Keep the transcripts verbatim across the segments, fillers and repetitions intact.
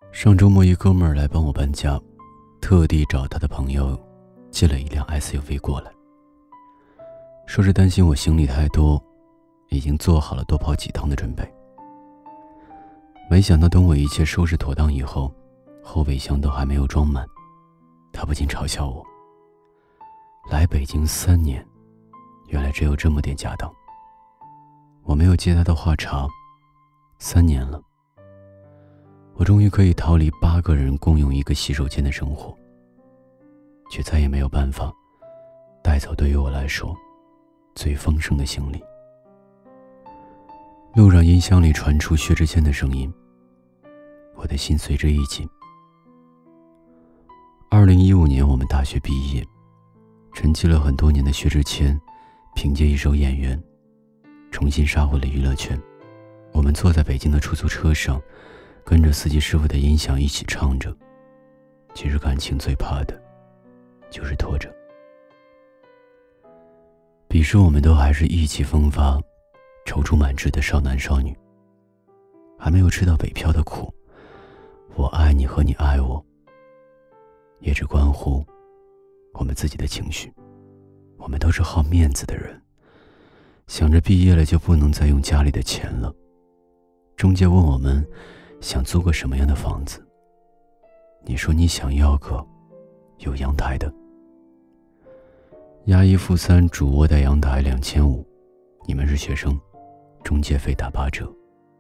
上周末一哥们儿来帮我搬家，特地找他的朋友借了一辆 S U V 过来，说是担心我行李太多，已经做好了多跑几趟的准备。没想到等我一切收拾妥当以后，后备箱都还没有装满，他不禁嘲笑我，来北京三年，原来只有这么点家当。我没有接他的话茬，三年了，我终于可以逃离八个人共用一个洗手间的生活，却再也没有办法带走对于我来说最丰盛的行李。路上音箱里传出薛之谦的声音，我的心随之一紧。二零一五年我们大学毕业，沉寂了很多年的薛之谦凭借一首《演员》重新杀回了娱乐圈。我们坐在北京的出租车上，跟着司机师傅的音响一起唱着。其实感情最怕的就是拖着。彼时我们都还是意气风发、踌躇满志的少男少女，还没有吃到北漂的苦。我爱你和你爱我，也只关乎我们自己的情绪。我们都是好面子的人，想着毕业了就不能再用家里的钱了。中介问我们想租个什么样的房子，你说你想要个有阳台的。押一付三，主卧带阳台两千五，你们是学生，中介费打八折。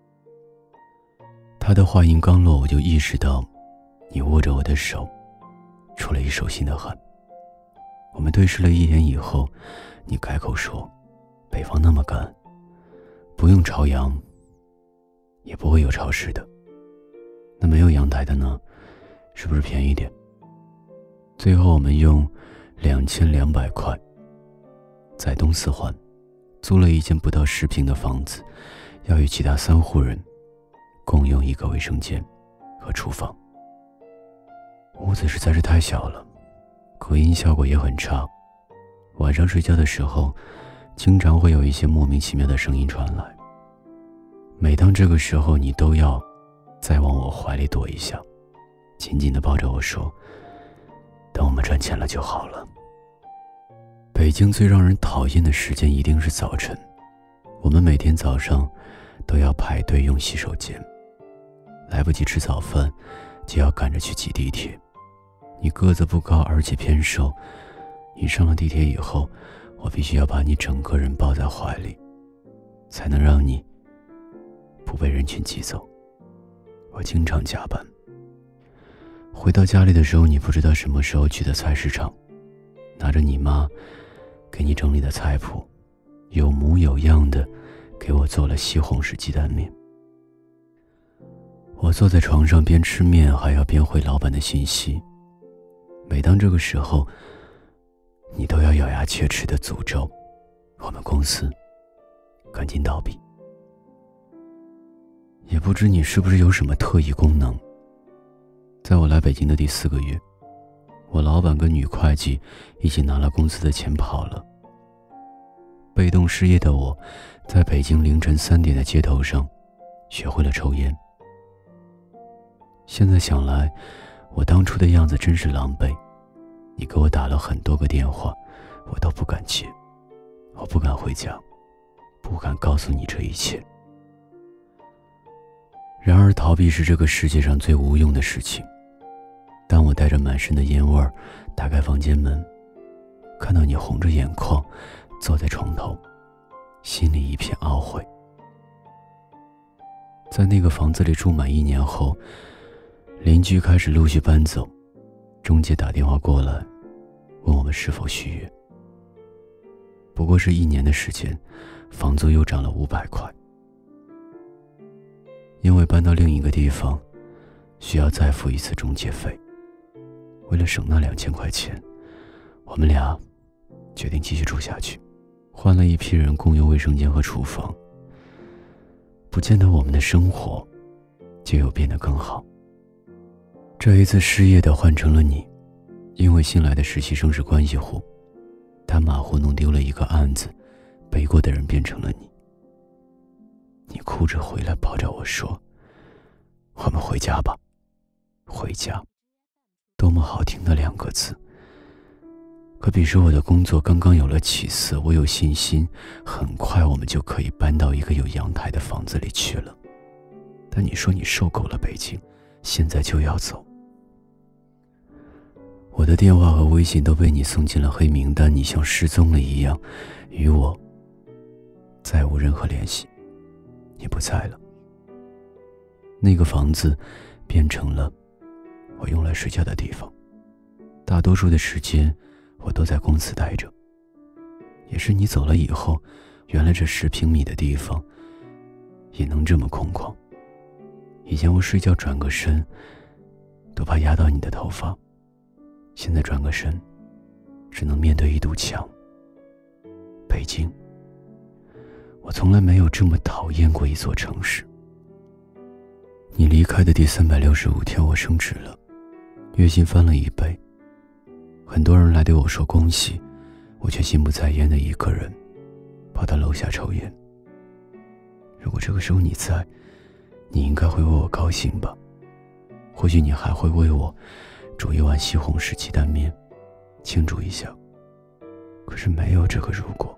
他的话音刚落，我就意识到你握着我的手出了一手心的汗。我们对视了一眼以后，你开口说，北方那么干，不用朝阳也不会有潮湿的。那没有阳台的呢，是不是便宜点？最后我们用两千两百块在东四环租了一间不到十平的房子，要与其他三户人共用一个卫生间和厨房。屋子实在是太小了，隔音效果也很差，晚上睡觉的时候经常会有一些莫名其妙的声音传来。每当这个时候，你都要再往我怀里躲一下，紧紧地抱着我说，等我们赚钱了就好了。北京最让人讨厌的时间一定是早晨，我们每天早上都要排队用洗手间，来不及吃早饭就要赶着去挤地铁。你个子不高，而且偏瘦，你上了地铁以后，我必须要把你整个人抱在怀里，才能让你不被人群挤走。我经常加班，回到家里的时候，你不知道什么时候去的菜市场，拿着你妈给你整理的菜谱，有模有样的给我做了西红柿鸡蛋面。我坐在床上边吃面，还要边回老板的信息。每当这个时候，你都要咬牙切齿地诅咒我们公司赶紧倒闭。也不知你是不是有什么特异功能，在我来北京的第四个月，我老板跟女会计一起拿了公司的钱跑了。被动失业的我，在北京凌晨三点的街头上学会了抽烟。现在想来，我当初的样子真是狼狈。你给我打了很多个电话，我都不敢接，我不敢回家，不敢告诉你这一切。然而逃避是这个世界上最无用的事情。当我带着满身的烟味儿打开房间门，看到你红着眼眶坐在床头，心里一片懊悔。在那个房子里住满一年后，邻居开始陆续搬走，中介打电话过来问我们是否续约。不过是一年的时间，房租又涨了五百块。因为搬到另一个地方需要再付一次中介费，为了省那两千块钱，我们俩决定继续住下去，换了一批人共用卫生间和厨房。不见得我们的生活就有变得更好。这一次失业的换成了你，因为新来的实习生是关系户，他马虎弄丢了一个案子，背锅的人变成了你。你哭着回来抱着我说，我们回家吧。 回家，多么好听的两个字。可彼时我的工作刚刚有了起色，我有信心很快我们就可以搬到一个有阳台的房子里去了。但你说你受够了北京，现在就要走。我的电话和微信都被你送进了黑名单，你像失踪了一样，与我再无任何联系。你不在了，那个房子变成了我用来睡觉的地方，大多数的时间我都在公司待着。也是你走了以后，原来这十平米的地方也能这么空旷。以前我睡觉转个身都怕压到你的头发，现在转个身只能面对一堵墙。北京，我从来没有这么讨厌过一座城市。你离开的第三百六十五天，我升职了，月薪翻了一倍。很多人来对我说恭喜，我却心不在焉的一个人跑到楼下抽烟。如果这个时候你在，你应该会为我高兴吧？或许你还会为我煮一碗西红柿鸡蛋面庆祝一下。可是没有这个如果。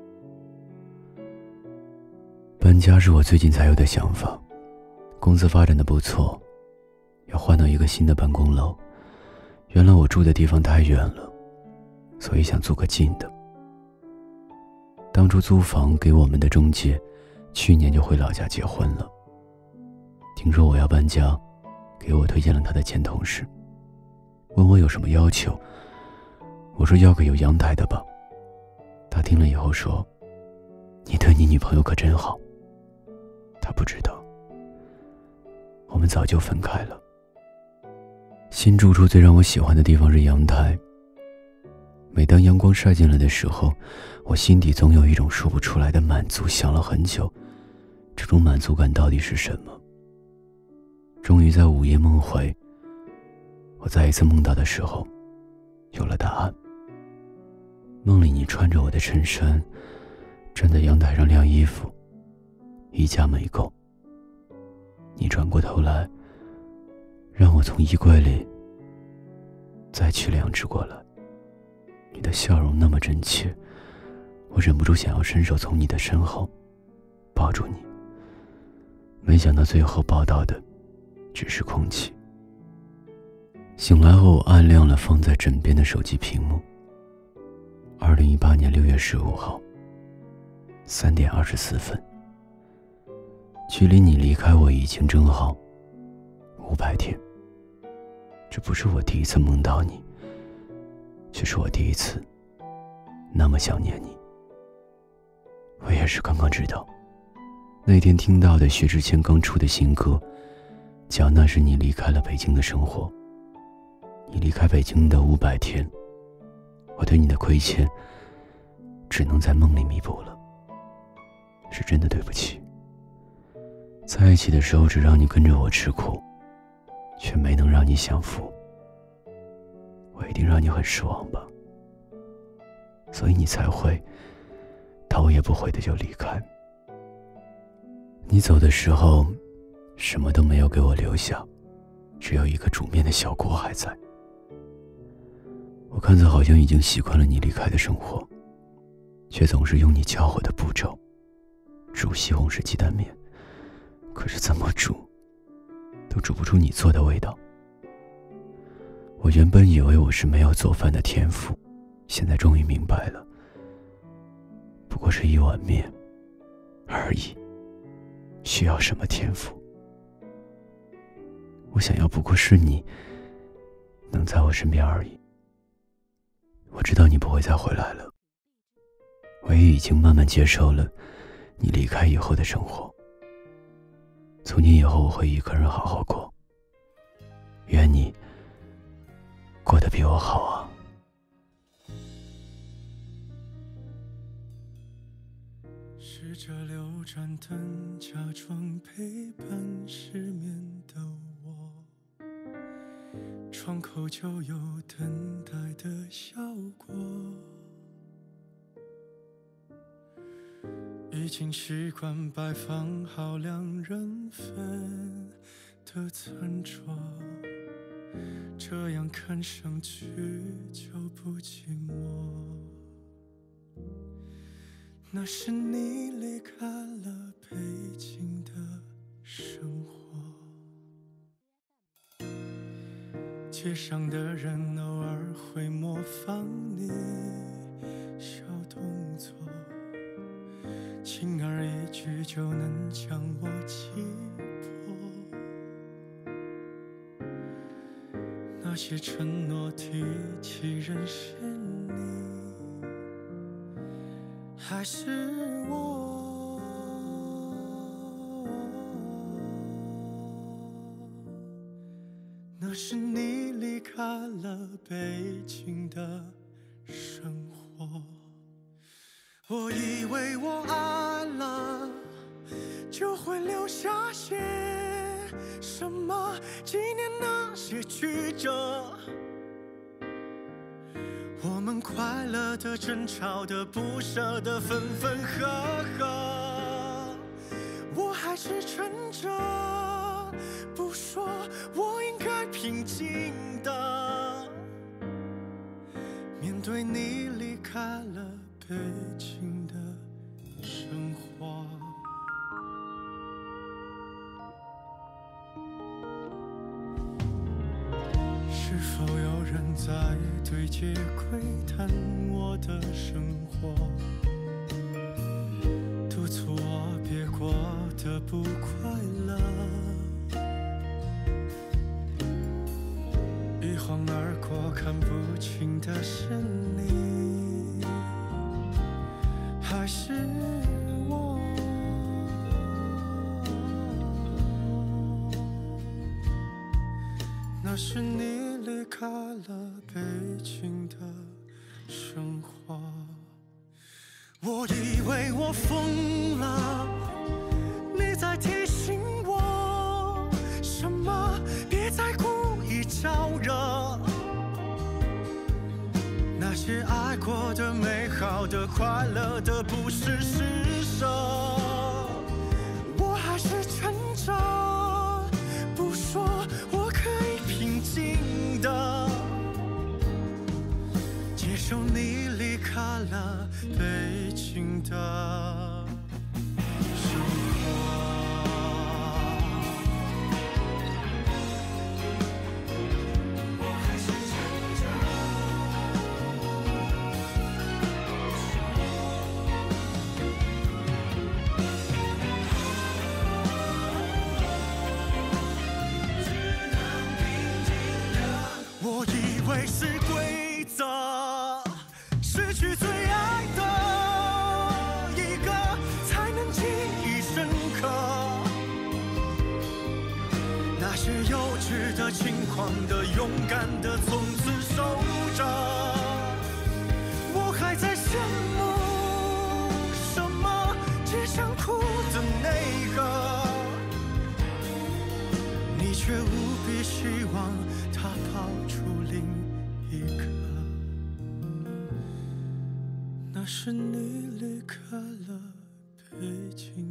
搬家是我最近才有的想法，公司发展的不错，要换到一个新的办公楼。原来我住的地方太远了，所以想租个近的。当初租房给我们的中介去年就回老家结婚了，听说我要搬家，给我推荐了他的前同事，问我有什么要求。我说要个有阳台的吧。他听了以后说，你对你女朋友可真好。他不知道，我们早就分开了。新住处最让我喜欢的地方是阳台，每当阳光晒进来的时候，我心底总有一种说不出来的满足，想了很久，这种满足感到底是什么？终于在午夜梦回，我再一次梦到的时候，有了答案。梦里你穿着我的衬衫，站在阳台上晾衣服，一家没够。你转过头来，让我从衣柜里再取两只过来。你的笑容那么真切，我忍不住想要伸手从你的身后抱住你，没想到最后抱到的只是空气。醒来后，我按亮了放在枕边的手机屏幕。二零一八年六月十五号，三点二十四分，距离你离开我已经正好五百天。这不是我第一次梦到你，却是我第一次那么想念你。我也是刚刚知道，那天听到的薛之谦刚出的新歌，讲那是你离开了北京的生活。你离开北京的五百天，我对你的亏欠只能在梦里弥补了，是真的对不起。在一起的时候只让你跟着我吃苦，却没能让你享福，我一定让你很失望吧，所以你才会头也不回的就离开。你走的时候什么都没有给我留下，只有一个煮面的小锅还在。我看似好像已经习惯了你离开的生活，却总是用你教我的步骤煮西红柿鸡蛋面，可是怎么煮都煮不出你做的味道。我原本以为我是没有做饭的天赋，现在终于明白了，不过是一碗面而已，需要什么天赋？我想要不过是你能在我身边而已。我知道你不会再回来了，我也已经慢慢接受了你离开以后的生活。从今以后我会一个人好好过，愿你过得比我好啊。 试着留盏灯，假装陪伴失眠的我，窗口就有等待的效果，已经习惯摆放好两人份的餐桌， 这样看上去就不寂寞。那是你离开了北京的生活，街上的人偶尔会模仿你小动作，轻而易举就能将我击破。那些承诺提起认识你，还是我那是你离开了北京的生活。我以为我爱了就会留下些什么，纪念那些曲折，我们快乐的、争吵的、不舍的、分分合合。我还是撑着不说，我应该平静的面对你离开了北京的生活。是否有人在对街窥探我的生活，督促我别过得不快乐？一晃而过看不清的是你，还是我？那是你离开了北京的生活。我以为我疯了，你在提醒我什么？别再故意招惹。那些爱过的、美好的、快乐的，不是施舍。我还是撑着不说，我可以平静的接受你离开了北京的生活。我以为是规则，失去最爱的一个才能记忆深刻。那些幼稚的、轻狂的、勇敢的，从此守着。我还在羡慕什么？只想哭的那个，你却无比希望他跑出另一个。那是你离开了北京